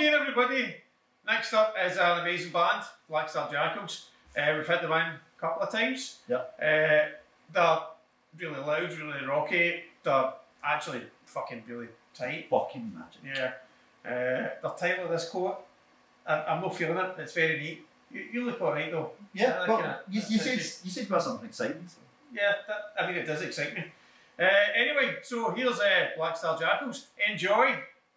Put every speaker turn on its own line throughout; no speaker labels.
again, everybody. Next up is an amazing band, Black Star Jackals. We've had them in a couple of times.
Yep.
They're really loud, really rocky. They're actually fucking really tight.
Fucking magic.
Yeah. The title of this coat, I'm not feeling it. It's very neat. You look alright though.
Yeah, but you said about something exciting. So.
Yeah, I mean it does excite me. Anyway, so here's Black Star Jackals. Enjoy.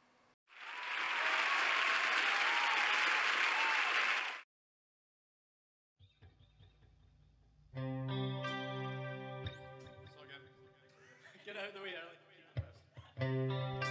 Get out of the way early.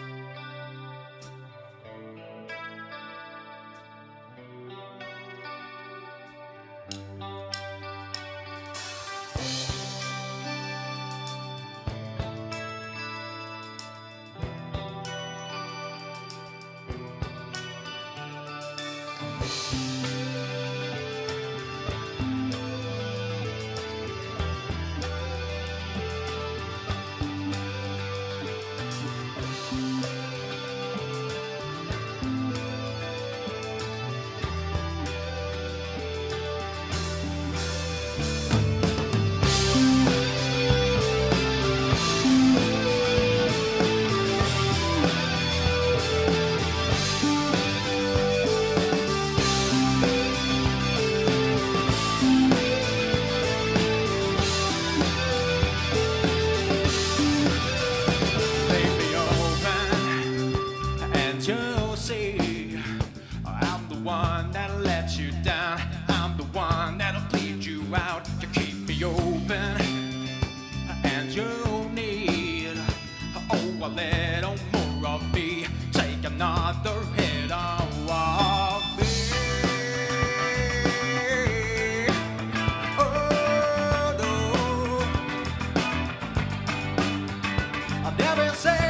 You'll see, I'm the one that'll let you down. I'm the one that'll bleed you out to keep me open. And you'll need, oh, a little more of me. Take another hit of me. Oh, no. I'll never say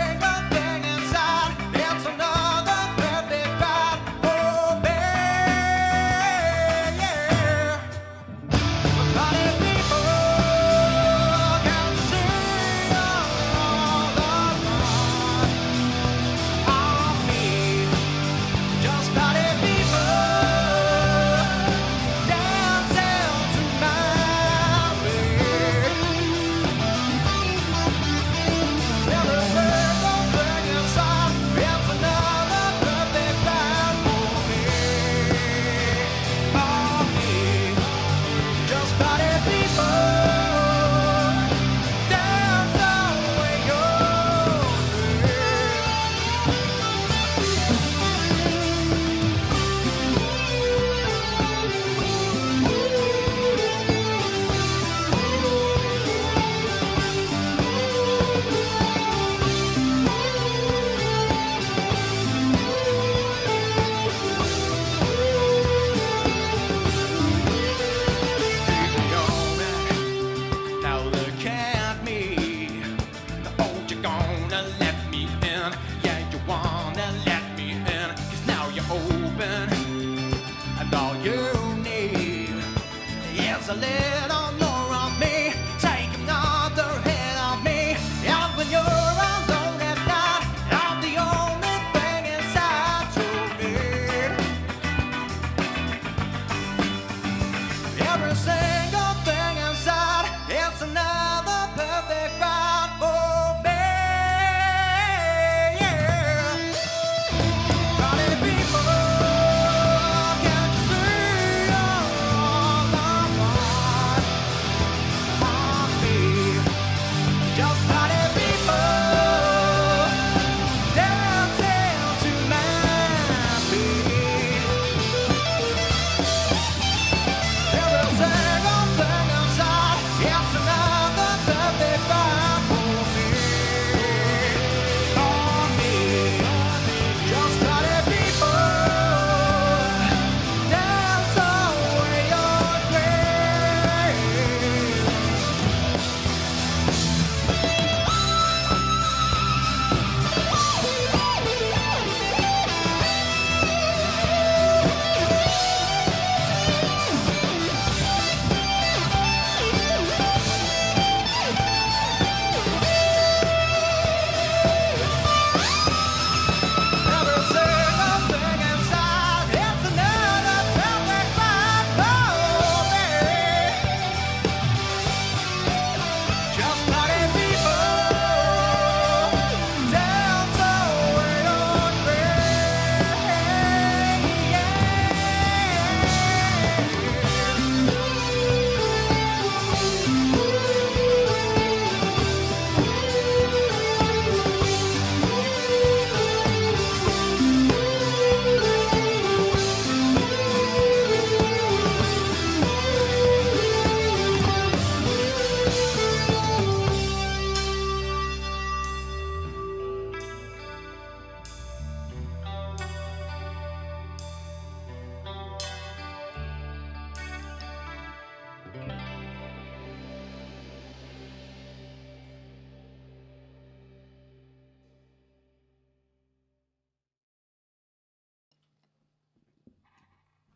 a little more of me. Take another hit of me. And when you're alone at night, I'm the only thing inside to me. Every single thing inside, it's another perfect ride for me. Yeah. Party people, can't you see all the fun?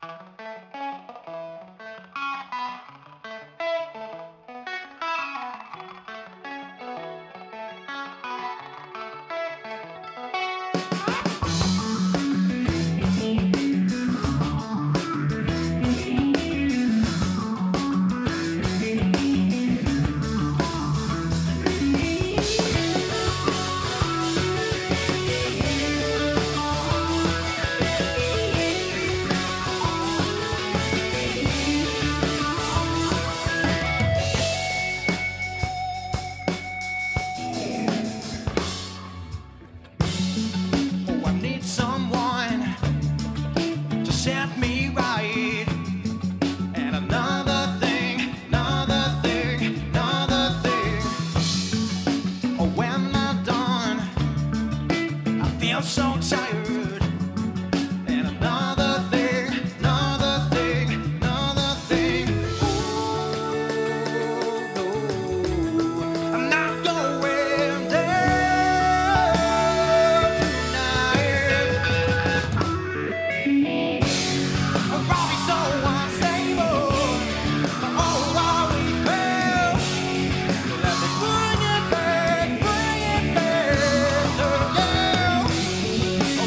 Set me right. And another thing, another thing, another thing. Oh, when I'm done, I feel so tired. And another thing, another thing, another thing. Oh, no, I'm not going down tonight. Robbie's so unstable. Oh, while we fail, let me bring it back to you. Oh,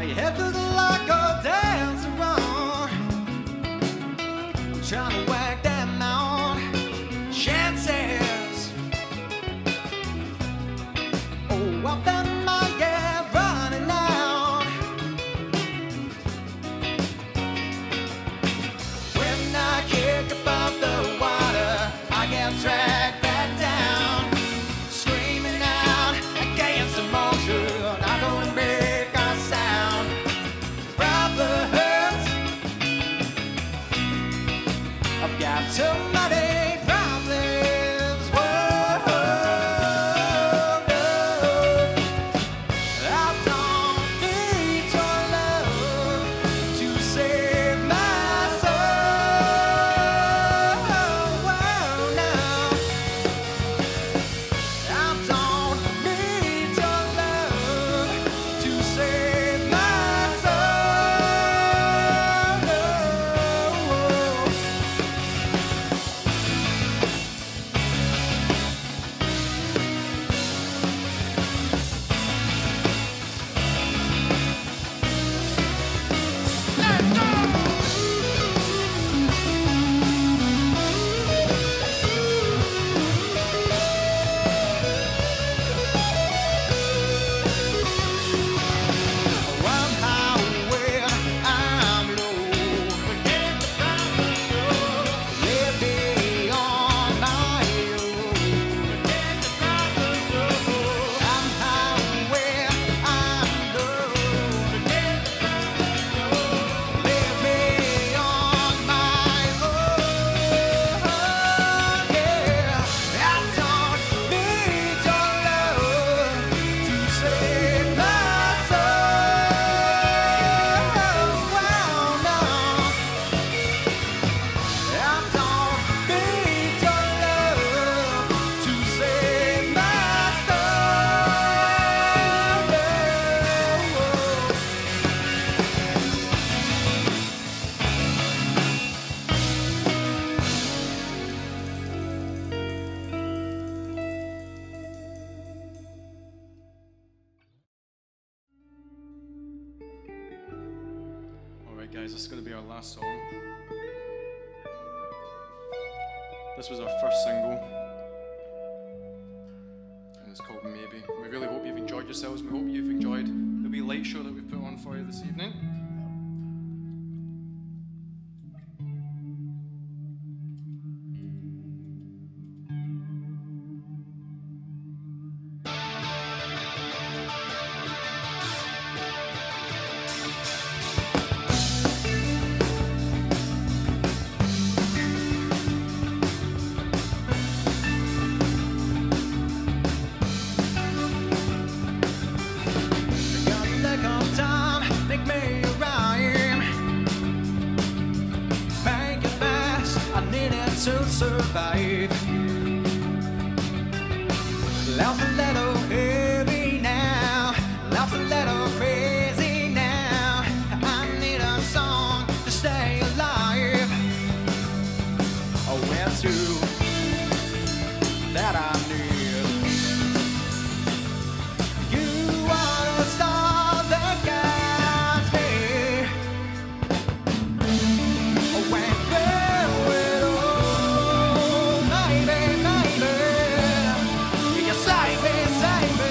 your head feels like a dance around. I'm trying to whack them out. Chances. Oh, I've been my head running out. When I kick above the water, I get dragged back down, screaming out against emotion. I don't make a sound. Brother hurts. I've got so many problems. Whoa, no. I don't need your love to save my soul. Wow, now I don't need your love to save my soul. I'm high when I'm low. Forget the problems, no. Leave me on my own. Forget the problems, no. I'm high when I'm low. Forget the problems, no. Leave me on my own. Yeah, I don't need your love to save my Alright guys, this is going to be our last song. This was our first single, and it's called Maybe. We really hope you've enjoyed yourselves. We hope you've enjoyed the wee light show that we've put on for you this evening. Got a lack of time, make me a rhyme. Make it fast, I need it to survive. Life's a little heavy now, life's a little crazy now. I need a song to stay alive. Oh, it's you that I need. You are the star that guides me. When through it all, maybe, maybe you save me, save me.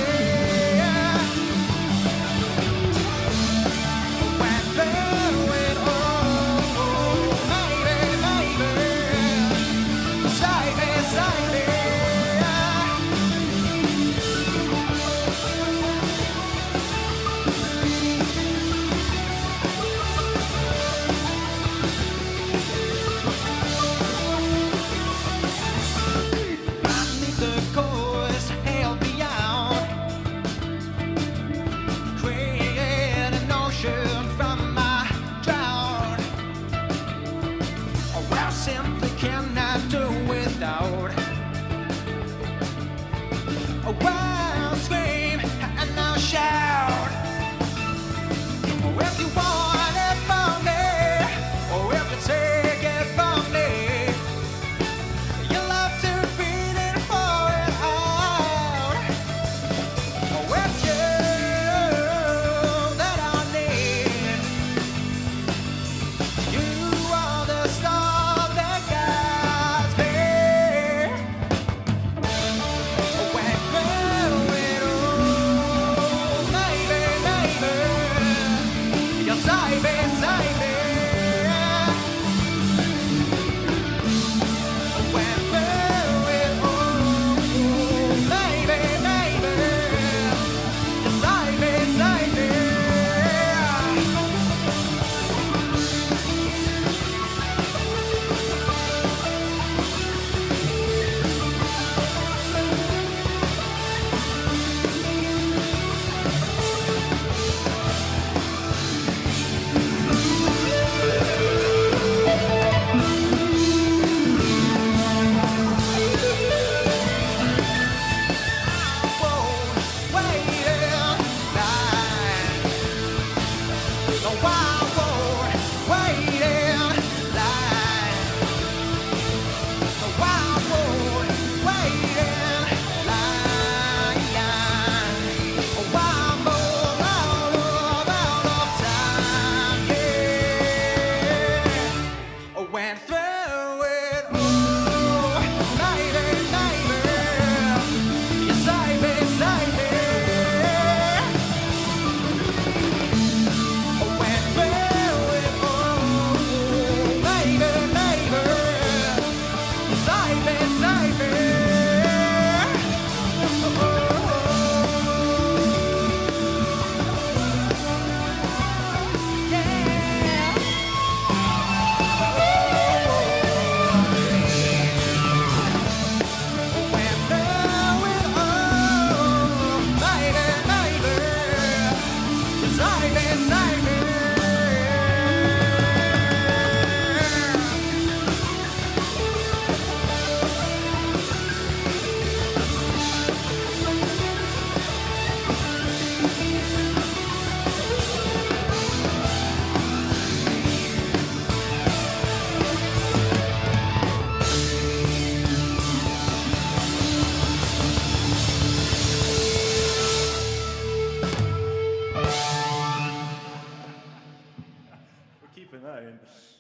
Keeping that in.